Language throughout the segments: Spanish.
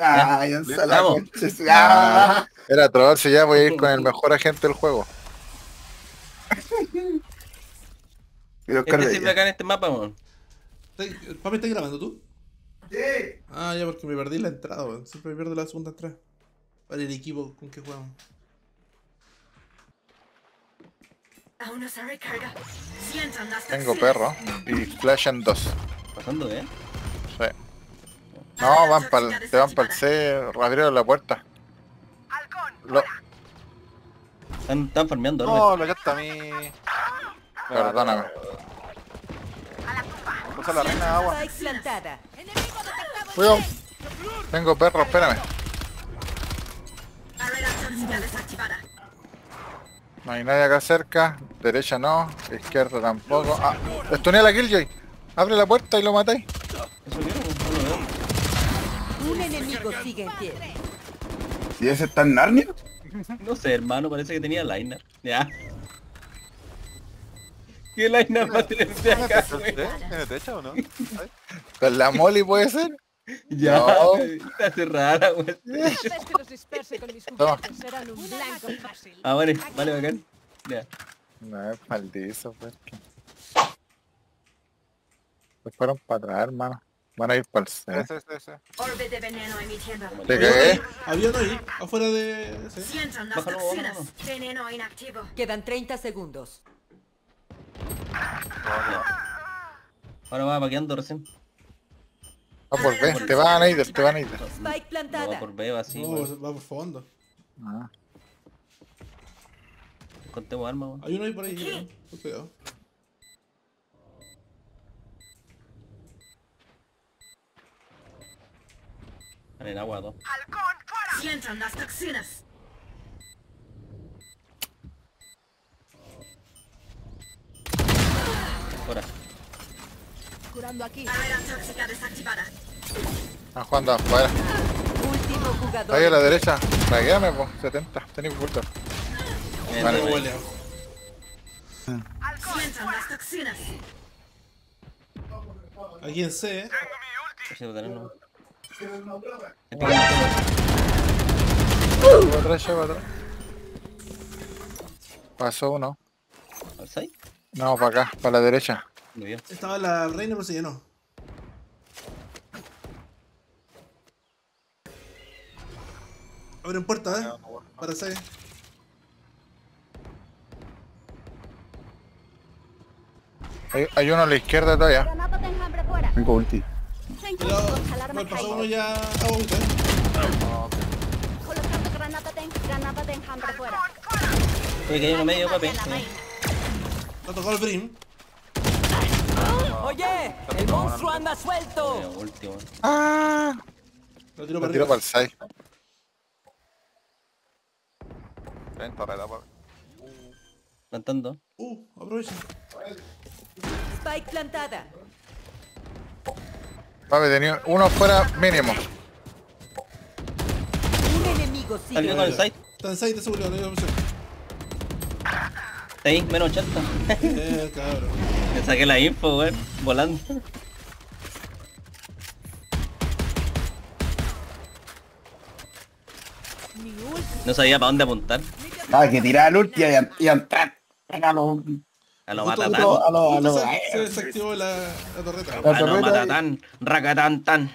Ay, onza la Vamos. concha. Ah. Era troll, si ya voy a ir con el mejor agente del juego. Pero Oscar Este de sirve ella. acá en este mapa, weón. Papi, ¿estás grabando tú? Sí. Ah, ya, porque me perdí la entrada, weón. Siempre me pierdo la segunda entrada. Para el equipo con que jugamos. Aún no se recarga. Sientan las Tengo toxinas. perro y flash en 2. Pasando, Sí. No, te van para el C, abrieron la puerta. Lo, Están farmeando, No, lo que está a mí. perdóname. Usa la reina de agua. Spike plantada. Cuidado. Tengo perro, espérame. Barrera tóxica desactivada. No hay nadie acá cerca. Derecha no, izquierda tampoco. Ah, estuneé a la Killjoy. Abre la puerta y lo matáis. ¿Eso vieron? No lo veo. Un enemigo sigue en pie. ¿Y ese está en Narnia? No sé, hermano, parece que tenía liner. Ya. ¿Qué liner va a tener de acá, güey? ¿Tiene techo o no? Ay, Con la Molly puede ser. Ya, No. está cerrada, güey. Haces que los disperse con mis Toma. juguetes. Serán un blanco fácil. Ah, vale, vale, bacán. Ya. No, es maldizo, pues. Se fueron para atrás, hermano. Van a ir para el C. ese. Orbe de veneno emitiendo. ¿Te cagué? Había uno ahí, afuera de... ¿sí? Sientan las Bájalo, toxinas. bájalo. Veneno inactivo. Quedan 30 segundos. Ahora va vaqueando recién. Va por B, te van a ir, te van a ir. Spike No va plantada. por B, va así, No, güey. va por fondo. Ah, Contemos armas, güey. Hay uno ahí por ahí, ¿no? Con cuidado. En el agua, dos. Sientan las toxinas. Fuera. Curando aquí. Barrera tóxica desactivada. están jugando afuera. Último jugador. Ahí a la derecha. Taguéame, pues. 70. Tenéis bulto. Vale, Tengo Vale, huele. Sientan las toxinas. Aquí en C, Lleva atrás, lleva atrás. Pasó uno. ¿Alzai? No, para acá, para la derecha. Muy bien. estaba la reina pero se llenó. Abren puerta, para C. Hay uno a la izquierda todavía. Granada de enjambre fuera. Tengo ulti. Cuidado, Alarma me pasó caída. uno ya a bombita. Colocando granada de enjambre fuera. Oye, que hay uno medio, papi. Lo tocó el Brim. Oye, el monstruo anda suelto. Último. Ah, Lo tiro lo para tiro para arriba. el 6. Ven, torreta, papi. Plantando. Aprovecha. Spike plantada. Papi, tenía uno fuera mínimo. Un enemigo sigue Salió en con el pie. site. Está en 6 de seguridad, no hay opción. Está ahí, menos 80. Cabrón. Le saqué la info, weón. Volando. No sabía para dónde apuntar. Ah, que tirar el ulti y entrar. Pégalo. A lo Justo- matatán. justo- A lo- justo a lo- se desactivó la torreta. La A lo torreta matatán. Racatán tan.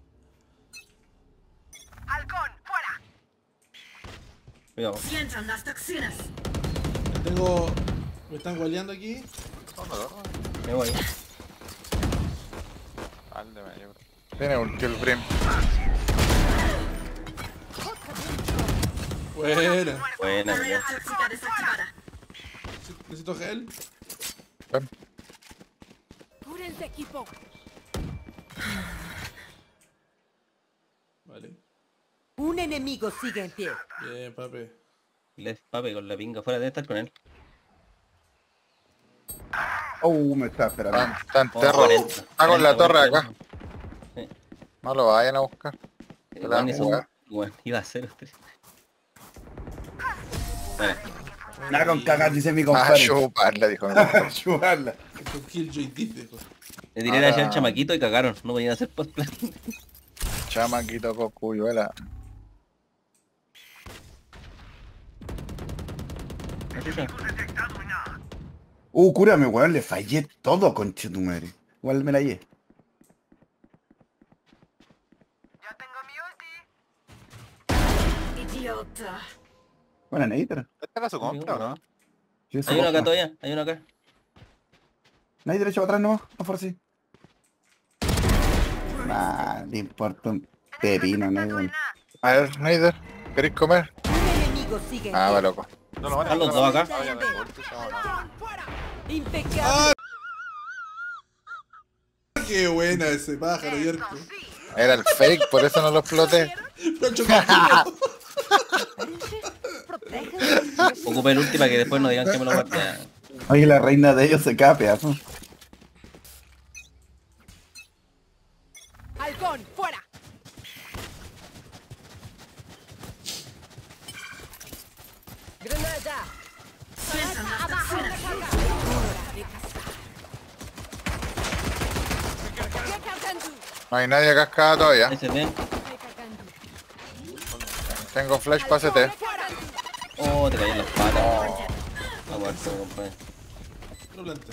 Cuidado. Sientan las toxinas. Tengo... Me están gualeando aquí. Me voy. Al de medio, bro. Tiene ulti el Brim. Buena. Buena, Barrera bien. tóxica desactivada. Necesito gel. Ven. Cúrense, equipo. Vale. Un enemigo sigue en pie. Bien, papi. Les papi con la pinga fuera de estar con él. Me está esperando. Está en Oh, terra. 40. Está con la 40, torre 40. acá. No lo vayan a buscar. Te la Igual van ni a son- jugar. Bueno, iba a ser usted. Bueno, Nada con cagar, dice mi Ah, compadre. chuparla, dijo. Chuparla. Con Killjoy dice. le tiré la Ah. al chamaquito y cagaron. No podían hacer post-plan. Chamaquito cocuyuela. ¿Me chucha? Cúrame, weón, le fallé todo, conchetumare. Igual me la llevé. Idiota. Buena, Nader. ¿Esta era su compra o no? Sí, eso Hay uno acá compra. todavía, hay uno acá. Nader, echa para atrás nomás, no forcí. Nah, le importa un pepino, Nader. A ver, Snyder, ¿queréis comer? Un enemigo sigue en Ah, pie. va loco. No, no, Están los dos acá. Impecable. Qué buena ese pájaro, Yerko. Era el fake, por eso no lo exploté. Lo chocaste. Ocupé el último para que después no digan que me lo guardé. Oye, la reina de ellos se cae a pedazos. Halcón, fuera. Granada. No hay nadie cascada todavía. Ese ven. Tengo flash para CT. Oh, te caí en las patas. No muerto, compadre. No plantes.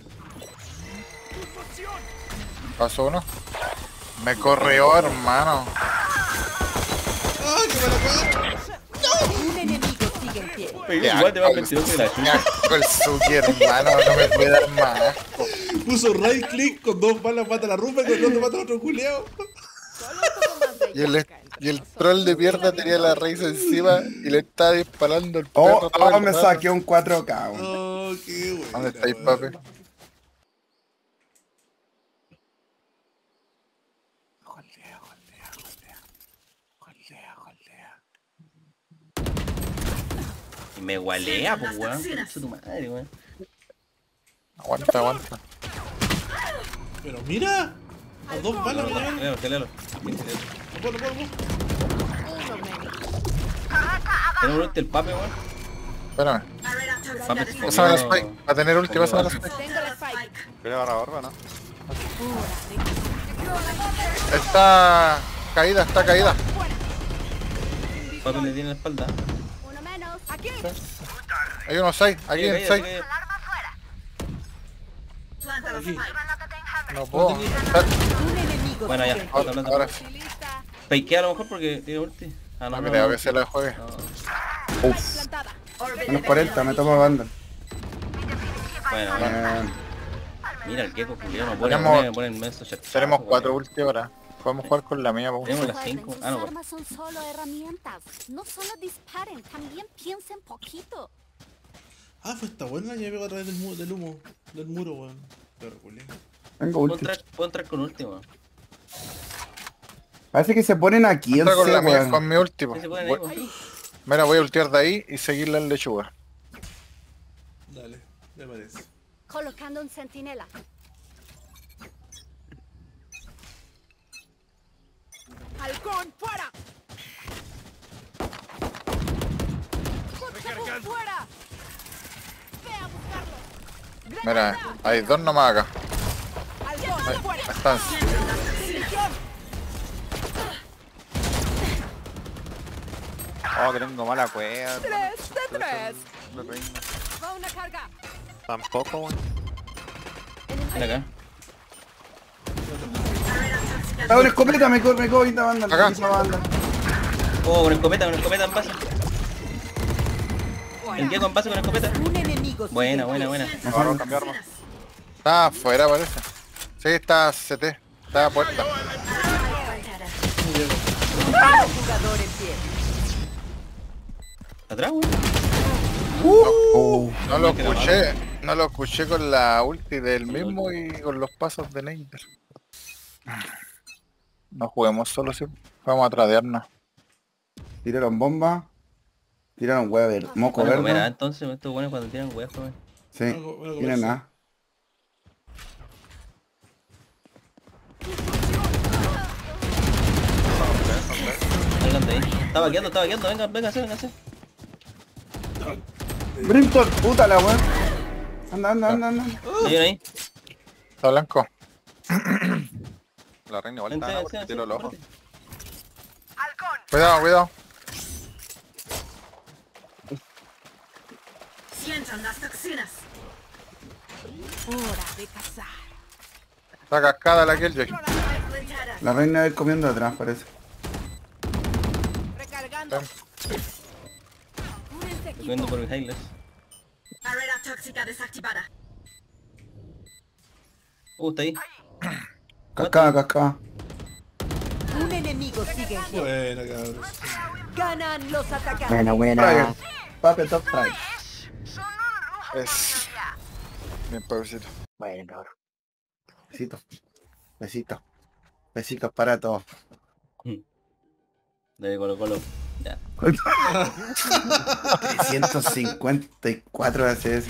Paso uno. Me corrió, hermano. ¡Ah, qué mala cara! Un enemigo sigue en pie. Igual te va a mentir de la Me chucha. asco el Suki, hermano. No me puede dar más asco. Puso right click con 2 balas mata a la rumba y con 2 mata a otro culeado. Y el troll de mierda tenía la raíz encima y le estaba disparando el perro. Oh, todo el me rato. saqué un 4K, weón. Oh, qué bueno. ¿Dónde estáis, papi? Y me gualea, pues, weón. Concha tu madre, weón. Aguanta, aguanta. Pero mira. A 2 balas me llegaron. Celero, celero. No puedo, no puedo, no puedo. Tenemos ulti el pape, weón. Espérame. Pape se Pásame la comió- spike. Va a tener ulti, pásame la spike. Tengo la spike. ¿Quiere barra barba, no? Está caída, está caída. Pape le tiene la espalda. Uno menos. Aquí. Hay unos 6, aquí Caída, en 6. caída. No puedo. Un enemigo Bueno, ya, sigue en ahora pie. hablando. Ahora Fakea a lo mejor porque tiene ulti. Ah, no creo que se la juegue. No. Uf. Menos 40, me tomo banda. Bueno, bueno. Eh, Mira el gecko culiao, no pone, Tenemos- pone el menso chat. Tenemos 4 ulti ahora. Podemos jugar con la mía, vamos. Tenemos las 5. Sus Ah, no, armas son solo herramientas. No solo disparen, también piensen poquito. Ah, fue esta buena. Ya me pego a través del humo. Del muro, weón. Perro culiao. tengo puedo ulti. entrar con último. Parece que se ponen aquí en Entra con la C, mía, weón. con mi ulti. po. ¿Qué se pueden ahí, Voy- weón? Mira, voy a ultiar de ahí y seguirla en lechuga. Dale, me parece. Colocando un centinela. Halcón, fuera. Fuera. Ve a buscarlo. Mira, hay 2 nomás acá. Halcón, fuera. Están. Oh, que tengo mala cuerda. 3 de 3. Me reina. Va una carga. Tampoco, weón. Ven acá. Ah, una escopeta, me cojo esta banda. Acá. Esta banda. Oh, con escopeta en base. El gecko en base con escopeta. Un enemigo sigue Buena, en buena, pie. buena. Ahora cambiar arma. Está afuera, parece. Sí, está CT. Está a puerta. Jugador en pie. Atrás, weón. Oh. No lo escuché. No lo escuché con la ulti del mismo y con los pasos de Neider. No juguemos solo, sí. Vamos a tradearnos. Tiraron bomba. Tiraron huevo, moco Bueno, comer, verde. entonces estos buenos cuando tiran weas, comen. Sí, Bueno, tienen nada. Salgan de ahí. Está vaqueando, vengan, vénganse. Brimstone, puta la weón. Anda. Hay uno ahí. Está blanco. La reina igual está Vente, porque sí, tiro el ojo. espérate. Cuidado, cuidado. Sientan las toxinas. Hora de cazar. Está cascada la Killjoy. Plantada. La reina va comiendo atrás, parece. Recargando. Cúrense, Estoy viendo equipo. por mis highlights. Barrera tóxica desactivada. Está ahí. Cascada, cascada. Un enemigo sigue en pie. Buena, cabros. Ganan los atacantes. Buena, buena. Fragger. Puppet of Frag. Es. Bien, pobrecito. Bueno, cabrón. Besitos. Besitos. Besitos para todos. De Colo Colo. Ya. 354 de CS.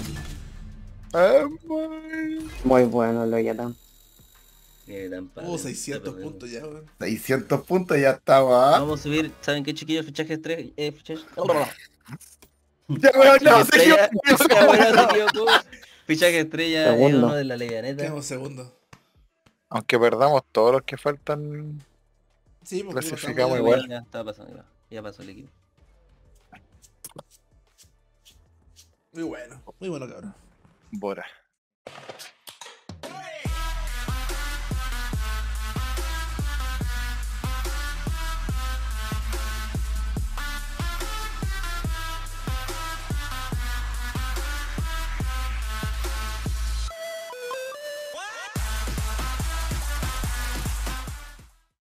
Muy bueno lo ya tan. Ni tan padre. 600 puntos ya, weón. 600 puntos ya estaba. Vamos a subir, ¿saben qué chiquillos? Fichaje estrella. Ya, weón, no, se Estrella. equivocó. Ya, bueno, se equivocó. Fichaje estrella es Segundo. uno de la Leganeta. Quedamos segundo. Aunque perdamos todos los que faltan. Sí, porque Clasificamos estamos- igual. Ya estaba pasando, ya pasó el equipo. Muy bueno, cabrón. Bora.